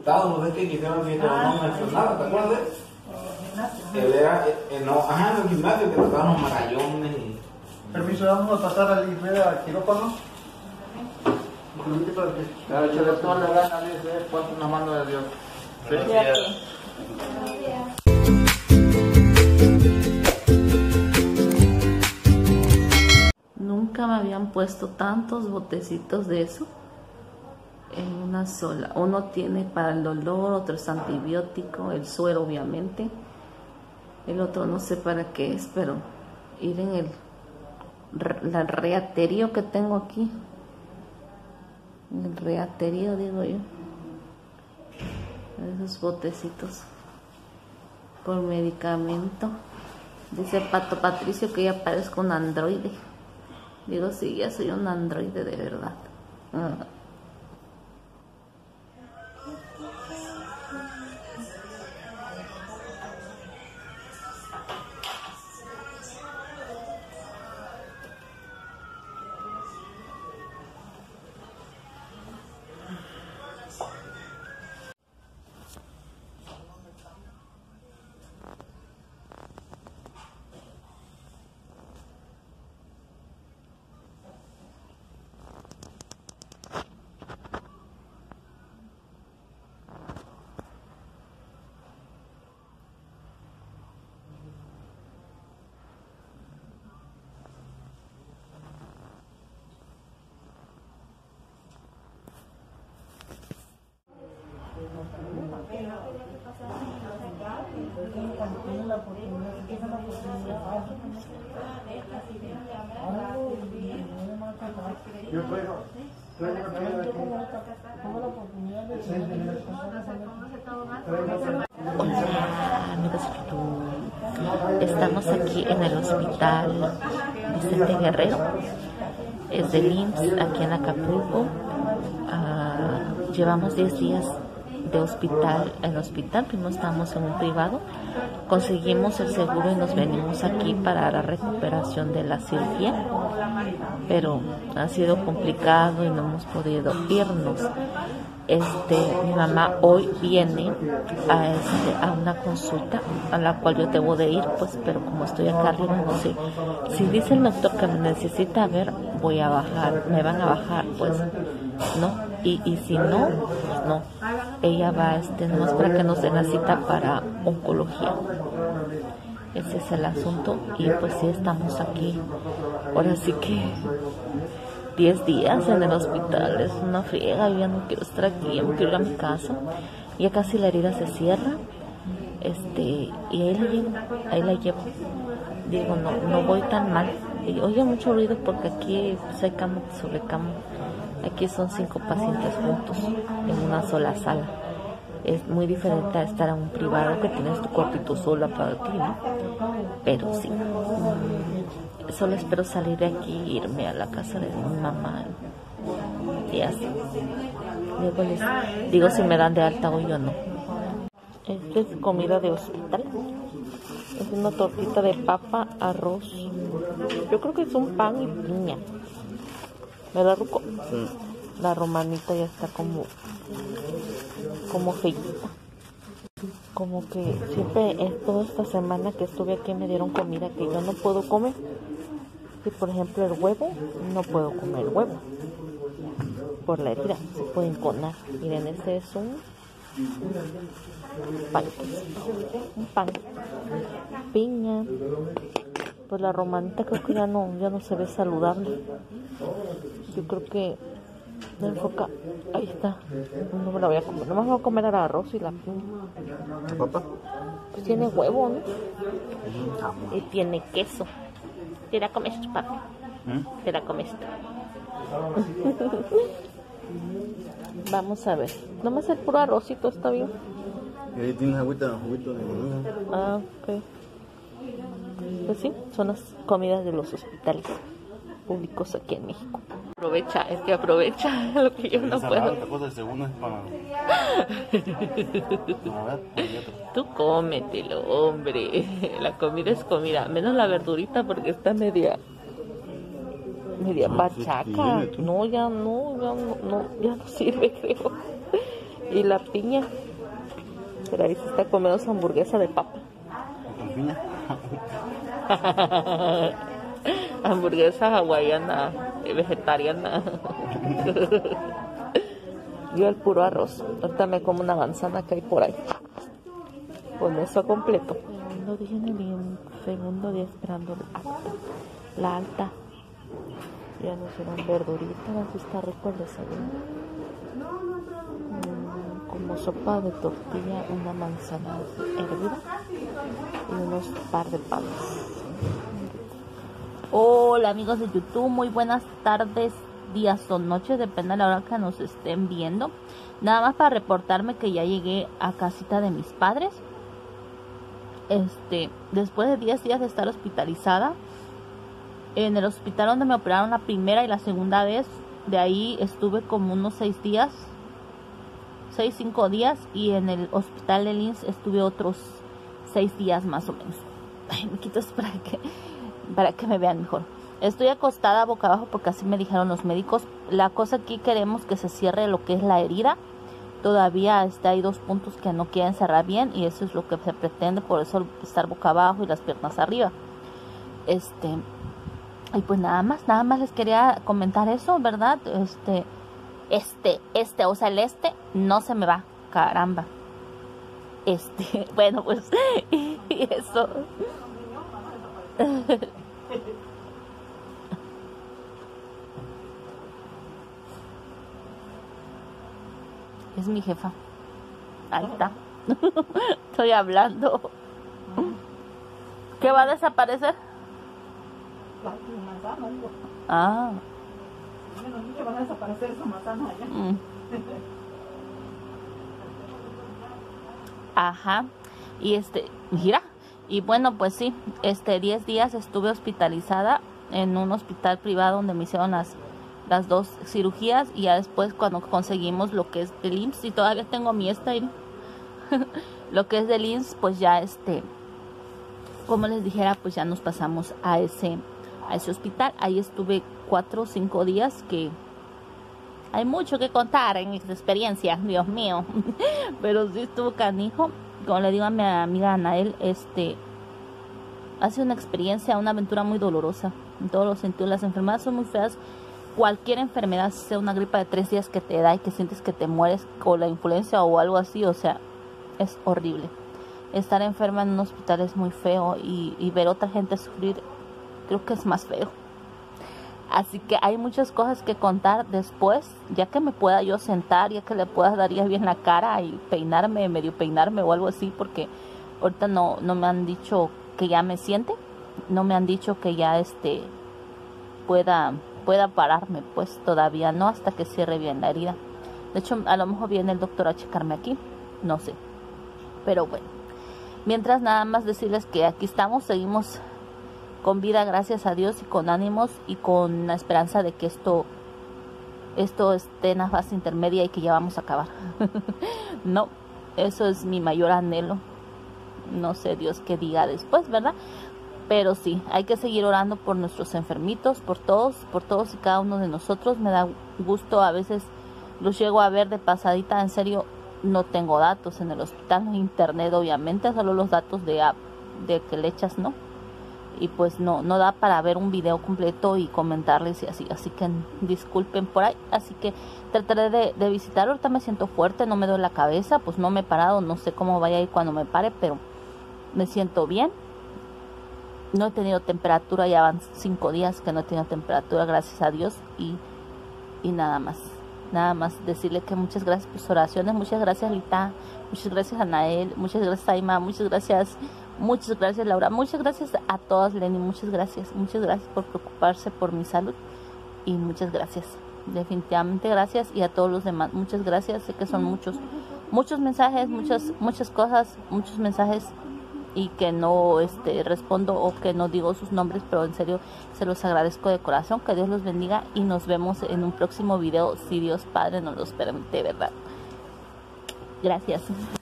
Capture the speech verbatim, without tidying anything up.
invitados, no sé qué quisieron decir, pero no mencionaba, ¿te acuerdas? Él era, eh, no, ajá, en el gimnasio que tocaban los marallones y... Permiso, vamos a pasar al al quirófano. Claro, échale toda la gana, dice, ponte una mano de Dios. Gracias. Nunca me habían puesto tantos botecitos de eso en una sola. Uno tiene para el dolor, otro es antibiótico, el suero obviamente. El otro no sé para qué es, pero miren el, el reaterio que tengo aquí. El reaterio, digo yo. Esos botecitos por medicamento. Dice Pato Patricio que ya parezco un androide. Digo, sí, ya soy un androide de verdad. Uh. Yo traigo, traigo Hola, amigos de YouTube. Estamos aquí en el hospital Vicente Guerrero. Es del I M S S aquí en Acapulco. Uh, llevamos diez días de hospital en hospital. Primero estábamos en un privado, conseguimos el seguro y nos venimos aquí para la recuperación de la cirugía, pero ha sido complicado y no hemos podido irnos. Este, mi mamá hoy viene a, este, a una consulta a la cual yo debo de ir, pues, pero como estoy acá arriba, no sé. Si dice el doctor que me necesita ver, voy a bajar, me van a bajar, pues, ¿no? Y, y si no, pues no. Ella va, este, nomás para que nos den la cita para oncología. Ese es el asunto. Y pues sí, estamos aquí. Ahora sí que diez días en el hospital es una friega. Yo ya no quiero estar aquí, ya no quiero ir a mi casa. Ya casi la herida se cierra. Este, y ahí la llevo, ahí la llevo. Digo, no, no voy tan mal. Y oye mucho ruido porque aquí pues, hay cama sobre cama. Aquí son cinco pacientes juntos en una sola sala. Es muy diferente a estar en un privado que tienes tu cuartito sola para ti, ¿no? Pero sí. Solo espero salir de aquí e irme a la casa de mi mamá. Y así. Luego les digo si me dan de alta hoy o no. Esta es comida de hospital. Es una tortita de papa, arroz. Yo creo que es un pan y piña. ¿Verdad, Ruco? Mm. La romanita ya está como como feita. Como que siempre es toda esta semana que estuve aquí me dieron comida que yo no puedo comer. Y por ejemplo el huevo, no puedo comer huevo. Por la herida, se pueden conar. Miren, ese es un pan. Un pan. Piña. Pues la romanita creo que ya no, ya no se ve saludable. Yo creo que me enfoca. Ahí está. No me la voy a comer. Nomás voy a comer el arroz y la piña. ¿Papá? Pues tiene huevo, ¿no? Y tiene queso. Te la comes, papi. ¿Mm? Te la comes. Vamos a ver. Nomás el puro arrocito está bien. Y ahí tienes agüita, juguito de naranja. Ah, ok. Pues sí, son las comidas de los hospitales públicos aquí en México. Aprovecha, es que aprovecha lo que yo no puedo. Otra cosa de segundo es para... Tú cómetelo, hombre. La comida es comida, menos la verdurita porque está media media pachaca. No, ya no, ya no, no, ya no sirve, creo. Y la piña. Pero ahí se está comiendo su hamburguesa de papa. ¿Con piña? Hamburguesa hawaiana, vegetariana. Yo el puro arroz. Ahorita me como una manzana que hay por ahí. Con eso completo. Segundo día en el segundo día esperando el acta. La alta. Ya nos dieron verduritas. Así está rico el desayuno. Mm, como sopa de tortilla, una manzana hervida y unos par de panes. Hola amigos de YouTube, muy buenas tardes, días o noches, depende de la hora que nos estén viendo. Nada más para reportarme que ya llegué a casita de mis padres. Este, después de diez días de estar hospitalizada en el hospital donde me operaron la primera y la segunda vez, de ahí estuve como unos seis días, seis, cinco días, y en el hospital de Linz estuve otros seis días más o menos. Ay, me quito esto para que para que me vean mejor. Estoy acostada boca abajo porque así me dijeron los médicos. La cosa aquí, queremos que se cierre lo que es la herida. Todavía está, hay dos puntos que no quieren cerrar bien y eso es lo que se pretende, por eso estar boca abajo y las piernas arriba. Este, y pues nada más, nada más les quería comentar eso, ¿verdad? Este, este, este, o sea, el este no se me va, caramba. Este, bueno, pues, y eso. Es mi jefa. Ahí está. Estoy hablando. ¿Qué va a desaparecer? La manzana, digo. Ah. Bueno, que van a desaparecer esa manzana allá. Mm. Ajá. Y este, mira. Y bueno, pues sí, este diez días estuve hospitalizada en un hospital privado donde me hicieron las, las dos cirugías, y ya después cuando conseguimos lo que es del I M S S, y todavía tengo mi estéril, lo que es del I M S S, pues ya este, como les dijera, pues ya nos pasamos a ese, a ese hospital. Ahí estuve cuatro o cinco días, que hay mucho que contar en esta experiencia, Dios mío, pero sí estuvo canijo. Como le digo a mi amiga Anael, este, ha sido una experiencia, una aventura muy dolorosa en todos los sentidos. Las enfermedades son muy feas. Cualquier enfermedad, sea una gripa de tres días que te da y que sientes que te mueres, o la influencia o algo así, o sea, es horrible. Estar enferma en un hospital es muy feo, y, y ver a otra gente sufrir, creo que es más feo. Así que hay muchas cosas que contar después, ya que me pueda yo sentar, ya que le pueda dar ya bien la cara y peinarme, medio peinarme o algo así, porque ahorita no, no me han dicho que ya me siente, no me han dicho que ya este pueda, pueda pararme, pues todavía no, hasta que cierre bien la herida. De hecho, a lo mejor viene el doctor a checarme aquí, no sé. Pero bueno, mientras nada más decirles que aquí estamos, seguimos con vida, gracias a Dios, y con ánimos y con la esperanza de que esto esto esté en la fase intermedia y que ya vamos a acabar. No, eso es mi mayor anhelo. No sé Dios qué diga después, ¿verdad? Pero sí, hay que seguir orando por nuestros enfermitos, por todos, por todos y cada uno de nosotros. Me da gusto, a veces los llego a ver de pasadita, en serio, no tengo datos en el hospital, no hay internet obviamente, solo los datos de, de que le echas, ¿no? Y pues no, no da para ver un video completo y comentarles y así, así que disculpen por ahí. Así que trataré de, de visitar. Ahorita me siento fuerte, no me duele la cabeza, pues no me he parado, no sé cómo vaya a ir cuando me pare, pero me siento bien. No he tenido temperatura, ya van cinco días que no he tenido temperatura, gracias a Dios, y, y nada más. Nada más decirle que muchas gracias por sus oraciones, muchas gracias Lita, muchas gracias Anael, muchas gracias Aima, muchas gracias, muchas gracias Laura, muchas gracias a todas, Lenny, muchas gracias, muchas gracias por preocuparse por mi salud, y muchas gracias, definitivamente gracias, y a todos los demás, muchas gracias. Sé que son muchos, muchos mensajes, muchas, muchas cosas, muchos mensajes, y que no este, respondo o que no digo sus nombres, pero en serio se los agradezco de corazón. Que Dios los bendiga y nos vemos en un próximo video, si Dios Padre nos los permite, ¿verdad? Gracias.